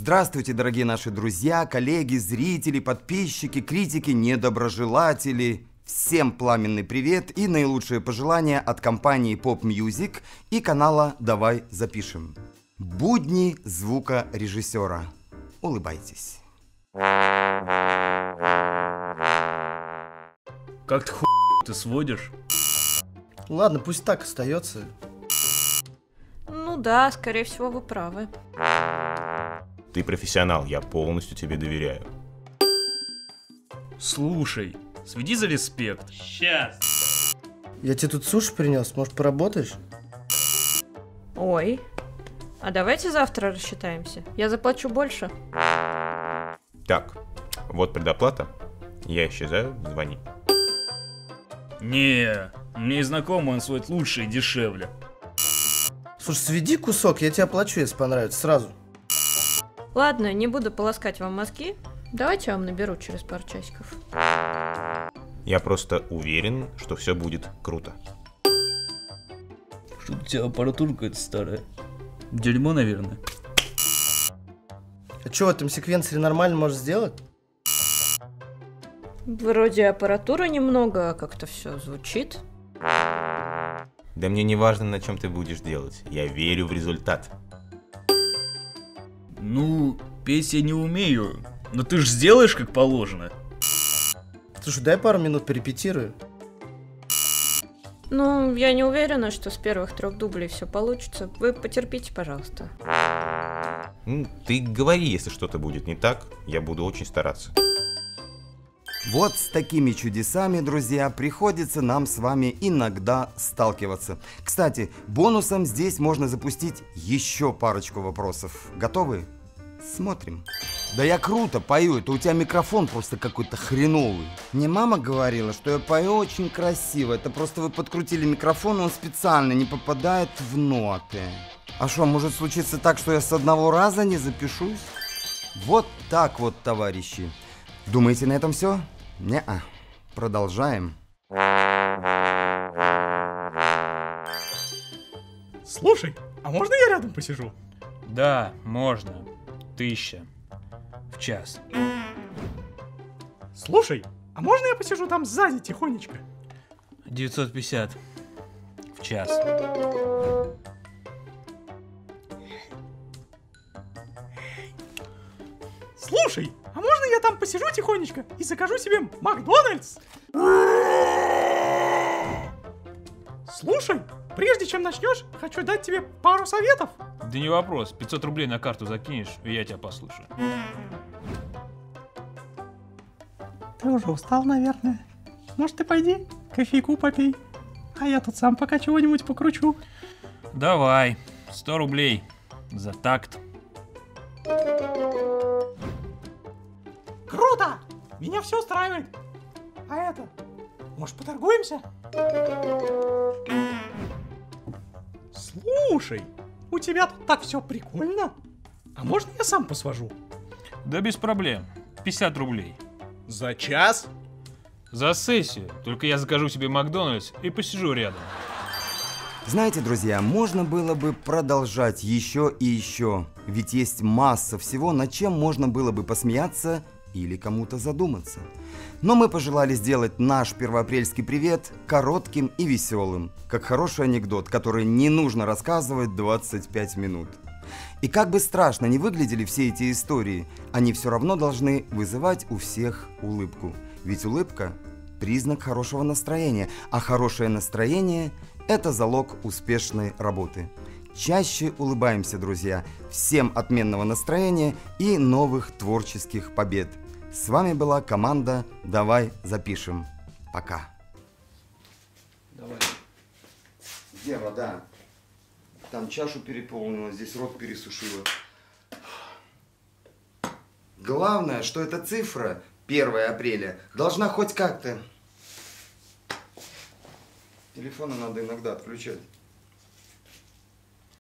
Здравствуйте, дорогие наши друзья, коллеги, зрители, подписчики, критики, недоброжелатели. Всем пламенный привет и наилучшие пожелания от компании Pop Music и канала «Давай запишем». Будни звукорежиссера. Улыбайтесь. Как-то ты сводишь? Ладно, пусть так остается. Ну да, скорее всего, вы правы. Ты профессионал, я полностью тебе доверяю. Слушай, сведи за респект. Сейчас. Я тебе тут суши принес, может, поработаешь? Ой, а давайте завтра рассчитаемся. Я заплачу больше. Так, вот предоплата. Я исчезаю, звони. Не, мне и знакомый он сводит лучше и дешевле. Слушай, сведи кусок, я тебе оплачу, если понравится, сразу. Ладно, не буду полоскать вам мозги. Давайте я вам наберу через пару часиков. Я просто уверен, что все будет круто. Что у тебя аппаратура какая-то старая? Дерьмо, наверное. А что, в этом секвенсоре нормально можешь сделать? Вроде аппаратуры немного, а как-то все звучит. Да мне не важно, на чем ты будешь делать. Я верю в результат. Ну, петь я не умею, но ты ж сделаешь как положено. Слушай, дай пару минут порепетирую. Ну, я не уверена, что с первых 3 дублей все получится. Вы потерпите, пожалуйста. Ты говори, если что-то будет не так, я буду очень стараться. Вот с такими чудесами, друзья, приходится нам с вами иногда сталкиваться. Кстати, бонусом здесь можно запустить еще парочку вопросов. Готовы? Смотрим. Да я круто пою, это у тебя микрофон просто какой-то хреновый. Мне мама говорила, что я пою очень красиво. Это просто вы подкрутили микрофон, и он специально не попадает в ноты. А что, может случиться так, что я с одного раза не запишусь? Вот так вот, товарищи. Думаете, на этом все? Не-а. Продолжаем. Слушай, а можно я рядом посижу? Да, можно. 1000 в час. Слушай, а можно я посижу там сзади тихонечко? 950 в час. Слушай, а можно я там посижу тихонечко и закажу себе Макдональдс? Слушай, прежде чем начнешь, хочу дать тебе пару советов. Да не вопрос, 500 рублей на карту закинешь, и я тебя послушаю. Ты уже устал, наверное. Может, ты пойди, кофейку попей. А я тут сам пока чего-нибудь покручу. Давай, 100 рублей за такт. Круто! Меня все устраивает. А это, может, поторгуемся? Слушай, у тебя тут так все прикольно. А можно я сам посвожу? Да без проблем, 50 рублей. За час? За сессию, только я закажу себе Макдональдс и посижу рядом. Знаете, друзья, можно было бы продолжать еще и еще. Ведь есть масса всего, над чем можно было бы посмеяться или кому-то задуматься. Но мы пожелали сделать наш первоапрельский привет коротким и веселым, как хороший анекдот, который не нужно рассказывать 25 минут. И как бы страшно ни выглядели все эти истории, они все равно должны вызывать у всех улыбку. Ведь улыбка – признак хорошего настроения, а хорошее настроение – это залог успешной работы. Чаще улыбаемся, друзья. Всем отменного настроения и новых творческих побед. С вами была команда «Давай запишем». Пока. Давай. Где вода? Там чашу переполнила, здесь рот пересушила. Главное, что эта цифра, 1 апреля, должна хоть как-то... Телефоны надо иногда отключать.